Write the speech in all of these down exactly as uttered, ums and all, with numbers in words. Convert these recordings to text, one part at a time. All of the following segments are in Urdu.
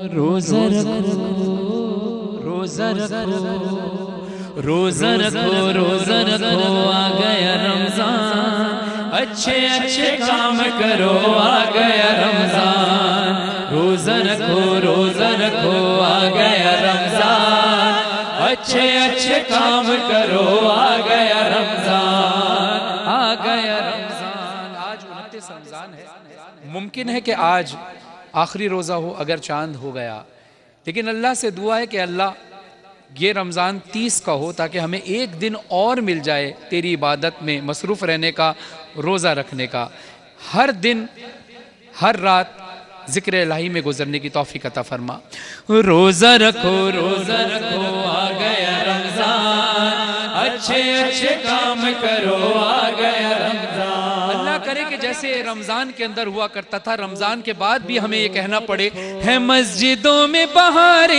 روزہ رکھو روزہ رکھو روزہ رکھو روزہ رکھو آ گیا رمضان اچھے اچھے کام کرو آ گیا رمضان روزہ رکھو روزہ رکھو آ گیا رمضان اچھے اچھے کام کرو آ گیا رمضان آ گیا رمضان آج انتیس رمضان ہے ممکن ہے کہ آج آخری روزہ ہو اگر چاند ہو گیا لیکن اللہ سے دعا ہے کہ اللہ یہ رمضان تیس کا ہو تاکہ ہمیں ایک دن اور مل جائے تیری عبادت میں مصروف رہنے کا روزہ رکھنے کا ہر دن ہر رات ذکر الہی میں گزرنے کی توفیق عطا فرما روزہ رکھو روزہ رکھو آ گیا رمضان اچھے اچھے کام کرو آ گیا رمضان اللہ کرے کہ جیسے رمضان کے اندر ہوا کرتا تھا رمضان کے بعد بھی ہمیں یہ کہنا پڑے ہے مسجدوں میں بہاریں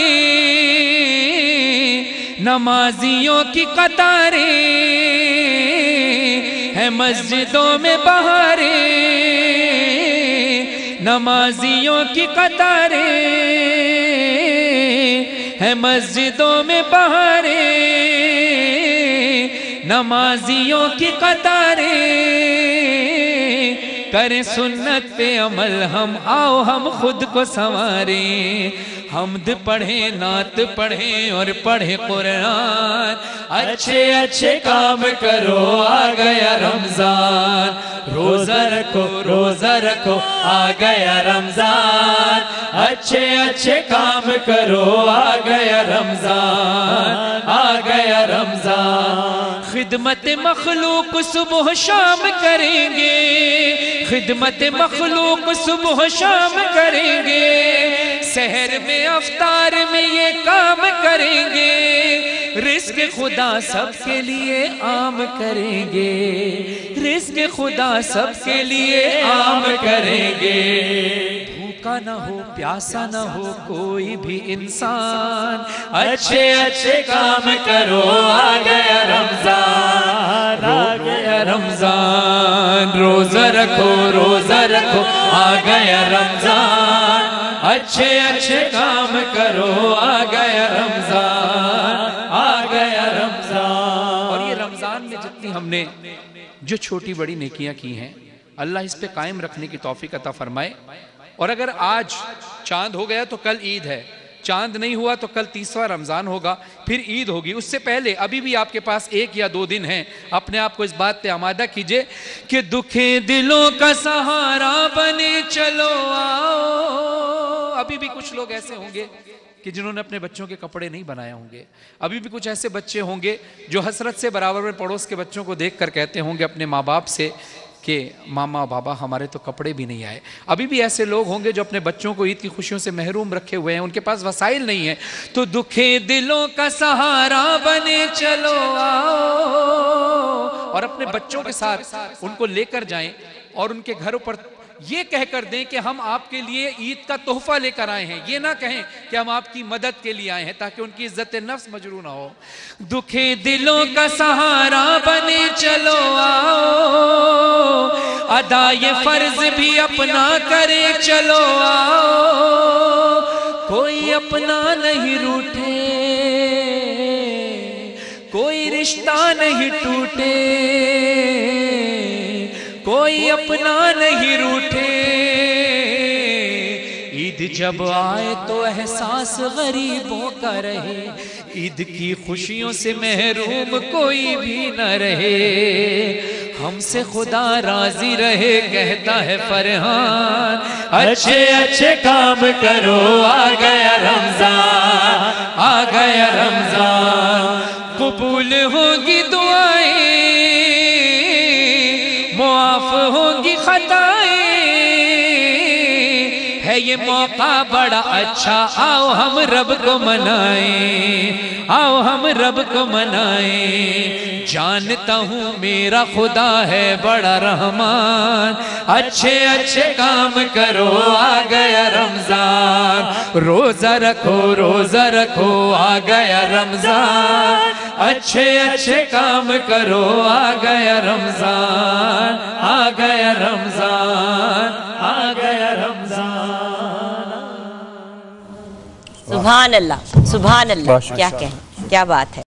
نمازیوں کی قطاریں ہے مسجدوں میں بہاریں نمازیوں کی قطاریں ہے مسجدوں میں بہاریں نمازیوں کی قطاریں کریں سنت پہ عمل ہم آؤ ہم خود کو سنواریں حمد پڑھیں نعت پڑھیں اور پڑھیں قرآن اچھے اچھے کام کرو آ گیا رمضان روزہ رکھو روزہ رکھو آ گیا رمضان اچھے اچھے کام کرو آ گیا رمضان آ گیا رمضان خدمت مخلوق صبح شام کریں گے خدمت مخلوق صبح شام کریں گے سحر میں افطار میں یہ کام کریں گے رزق خدا سب کے لیے عام کریں گے رزق خدا سب کے لیے عام کریں گے بھوکا نہ ہو پیاسا نہ ہو کوئی بھی انسان اچھے اچھے کام کرو آ گیا رمضان آ گیا رمضان روزہ رکھو روزہ رکھو آ گیا رمضان اچھے اچھے کام کرو آ گیا رمضان آ گیا رمضان اور یہ رمضان میں جتنی ہم نے جو چھوٹی بڑی نیکیاں کی ہیں اللہ اس پہ قائم رکھنے کی توفیق عطا فرمائے اور اگر آج چاند ہو گیا تو کل عید ہے چاند نہیں ہوا تو کل تیسواں رمضان ہوگا پھر عید ہوگی اس سے پہلے ابھی بھی آپ کے پاس ایک یا دو دن ہیں اپنے آپ کو اس بات پہ آمادہ کیجئے کہ دکھیں دلوں کا سہارا بنے چلو آؤ ابھی بھی کچھ لوگ ایسے ہوں گے کہ جنہوں نے اپنے بچوں کے کپڑے نہیں بنائے ہوں گے ابھی بھی کچھ ایسے بچے ہوں گے جو حسرت سے برابر میں پڑوس کے بچوں کو دیکھ کر کہتے ہوں گے اپنے ماں باپ سے کہ ماما بابا ہمارے تو کپڑے بھی نہیں آئے ابھی بھی ایسے لوگ ہوں گے جو اپنے بچوں کو عید کی خوشیوں سے محروم رکھے ہوئے ہیں ان کے پاس وسائل نہیں ہیں تو دکھیں دلوں کا سہارا بنے چلو آؤ اور اپنے بچوں کے ساتھ ان کو لے کر جائیں اور ان کے گھروں پر یہ کہہ کر دیں کہ ہم آپ کے لیے عید کا تحفہ لے کر آئے ہیں یہ نہ کہیں کہ ہم آپ کی مدد کے لیے آئے ہیں تاکہ ان کی عزت نفس مجروح نہ ہو دکھیں دلوں کا سہارا بنے چلو آؤ ادائے فرض بھی اپنا کرے چلو آؤ کوئی اپنا نہیں روٹھے کوئی رشتہ نہیں ٹوٹے کوئی اپنا نہیں روٹھے عید جب آئے تو احساس غریبوں کا رہے عید کی خوشیوں سے محروم کوئی بھی نہ رہے ہم سے خدا راضی رہے کہتا ہے فرحان اچھے اچھے کام کرو آ گیا رمضان آ گیا رمضان قبول ہوگی دعائیں معاف ہوں گی خطائیں ہے یہ موقع بڑا اچھا آؤ ہم رب کو منائیں آؤ ہم رب کو منائیں جانتا ہوں میرا خدا ہے بڑا رحمان اچھے اچھے کام کرو آ گیا رمضان روزہ رکھو روزہ رکھو آ گیا رمضان اچھے اچھے کام کرو آ گیا رمضان آ گیا رمضان آ گیا رمضان سبحان اللہ سبحان اللہ، کیا کہیں، کیا بات ہے۔